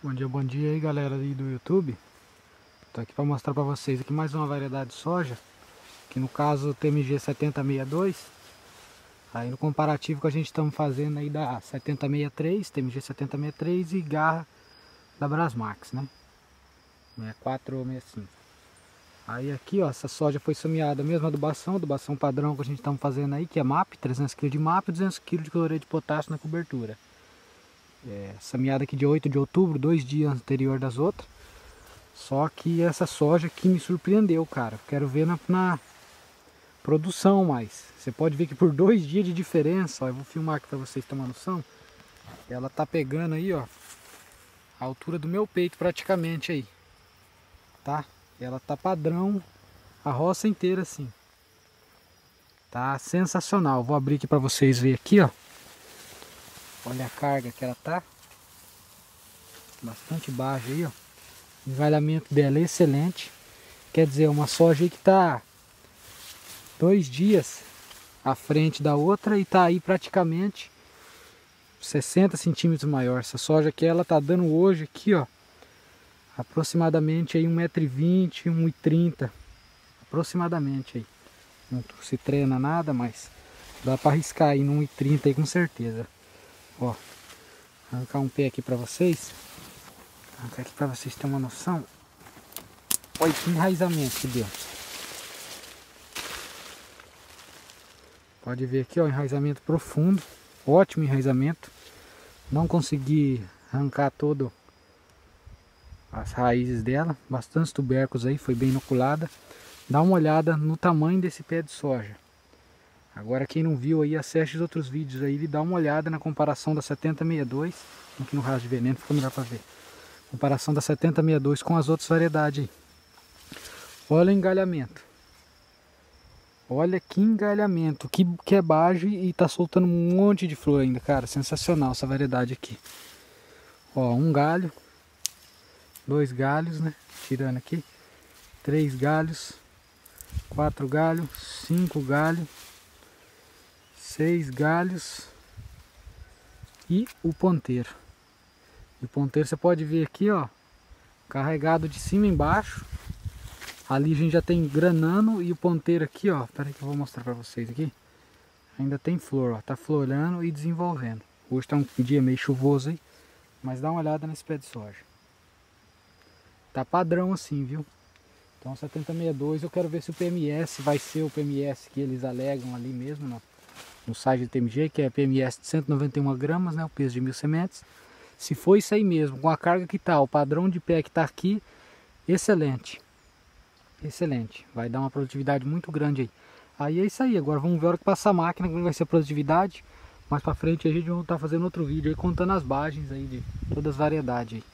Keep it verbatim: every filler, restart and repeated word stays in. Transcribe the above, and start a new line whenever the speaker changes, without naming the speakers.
Bom dia, bom dia aí galera aí do YouTube. Tô aqui para mostrar para vocês aqui mais uma variedade de soja, que no caso o T M G setenta sessenta e dois. Aí no comparativo que a gente estamos fazendo aí da setenta sessenta e três, T M G setenta sessenta e três e garra da Brasmax, né? sessenta e quatro ou sessenta e cinco. Aí aqui ó, essa soja foi semeada, a mesma adubação, adubação padrão que a gente estamos fazendo aí, que é M A P, trezentos quilos de M A P e duzentos quilos de cloreto de potássio na cobertura. É, semeada aqui de oito de outubro, dois dias anterior das outras. Só que essa soja aqui me surpreendeu, cara. Quero ver na, na produção mais. Você pode ver que por dois dias de diferença, ó, eu vou filmar aqui para vocês terem uma noção. Ela tá pegando aí, ó, a altura do meu peito praticamente aí, tá? Ela tá padrão a roça inteira assim. Tá sensacional. Vou abrir aqui para vocês verem aqui, ó. Olha a carga que ela tá. Bastante baixa aí, ó. O engalhamento dela é excelente. Quer dizer, uma soja aí que tá dois dias à frente da outra e tá aí praticamente sessenta centímetros maior. Essa soja aqui ela tá dando hoje aqui, ó, aproximadamente aí um metro e vinte, um metro e trinta. Aproximadamente aí. Não se treina nada, mas dá para arriscar aí no um metro e trinta aí com certeza. Ó, arrancar um pé aqui para vocês. Arrancar aqui para vocês terem uma noção. Olha que enraizamento que deu. Pode ver aqui, ó, enraizamento profundo. Ótimo enraizamento. Não consegui arrancar todo as raízes dela. Bastante tubérculos aí, foi bem inoculada. Dá uma olhada no tamanho desse pé de soja. Agora quem não viu aí, acesse os outros vídeos aí e dá uma olhada na comparação da setenta sessenta e dois. Aqui no rastro de veneno fica melhor para ver. Comparação da setenta sessenta e dois com as outras variedades aí. Olha o engalhamento. Olha que engalhamento, que, que é baixo e tá soltando um monte de flor ainda, cara. Sensacional essa variedade aqui. Ó, um galho. Dois galhos, né? Tirando aqui. Três galhos. Quatro galhos. Cinco galhos. Seis galhos. E o ponteiro. E o ponteiro você pode ver aqui, ó. Carregado de cima e embaixo. Ali a gente já tem granano e o ponteiro aqui, ó. Espera aí que eu vou mostrar pra vocês aqui. Ainda tem flor, ó. Tá florando e desenvolvendo. Hoje tá um dia meio chuvoso aí. Mas dá uma olhada nesse pé de soja. Tá padrão assim, viu? Então setenta sessenta e dois, eu quero ver se o P M S vai ser o P M S que eles alegam ali mesmo no, no site do T M G, que é P M S de cento e noventa e uma gramas, né? O peso de mil sementes. Se for isso aí mesmo, com a carga que tá, o padrão de pé que tá aqui, excelente. Excelente, vai dar uma produtividade muito grande aí. Aí é isso aí, agora vamos ver a hora que passar a máquina, como vai ser a produtividade. Mais pra frente a gente vai estar fazendo outro vídeo aí, contando as bagens aí de todas as variedades aí.